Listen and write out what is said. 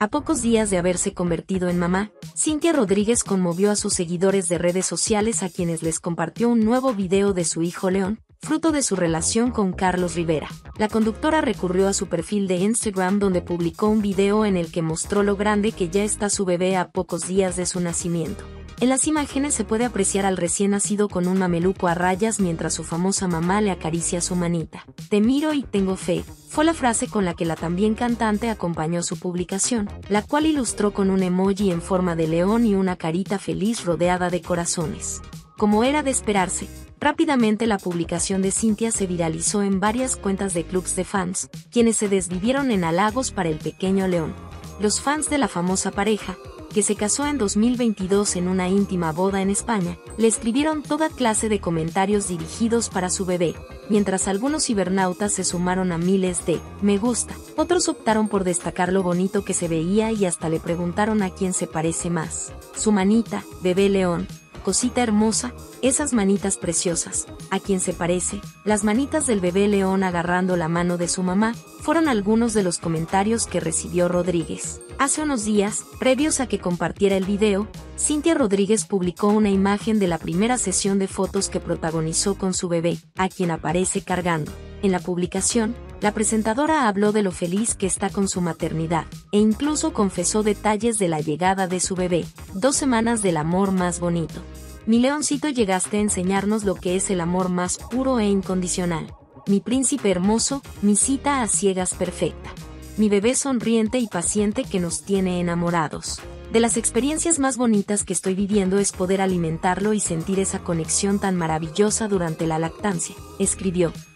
A pocos días de haberse convertido en mamá, Cintia Rodríguez conmovió a sus seguidores de redes sociales a quienes les compartió un nuevo video de su hijo León, fruto de su relación con Carlos Rivera. La conductora recurrió a su perfil de Instagram donde publicó un video en el que mostró lo grande que ya está su bebé a pocos días de su nacimiento. En las imágenes se puede apreciar al recién nacido con un mameluco a rayas mientras su famosa mamá le acaricia su manita. Te miro y tengo fe, fue la frase con la que la también cantante acompañó su publicación, la cual ilustró con un emoji en forma de león y una carita feliz rodeada de corazones. Como era de esperarse, rápidamente la publicación de Cintia se viralizó en varias cuentas de clubs de fans, quienes se desvivieron en halagos para el pequeño León. Los fans de la famosa pareja, que se casó en 2022 en una íntima boda en España, le escribieron toda clase de comentarios dirigidos para su bebé, mientras algunos cibernautas se sumaron a miles de me gusta. Otros optaron por destacar lo bonito que se veía y hasta le preguntaron a quién se parece más. Su manita, bebé León, cosita hermosa, esas manitas preciosas, ¿a quién se parece? Las manitas del bebé León agarrando la mano de su mamá, fueron algunos de los comentarios que recibió Rodríguez. Hace unos días, previos a que compartiera el video, Cintia Rodríguez publicó una imagen de la primera sesión de fotos que protagonizó con su bebé, a quien aparece cargando. En la publicación, la presentadora habló de lo feliz que está con su maternidad, e incluso confesó detalles de la llegada de su bebé, 2 semanas del amor más bonito. Mi leoncito, llegaste a enseñarnos lo que es el amor más puro e incondicional. Mi príncipe hermoso, mi cita a ciegas perfecta. Mi bebé sonriente y paciente que nos tiene enamorados. De las experiencias más bonitas que estoy viviendo es poder alimentarlo y sentir esa conexión tan maravillosa durante la lactancia, escribió.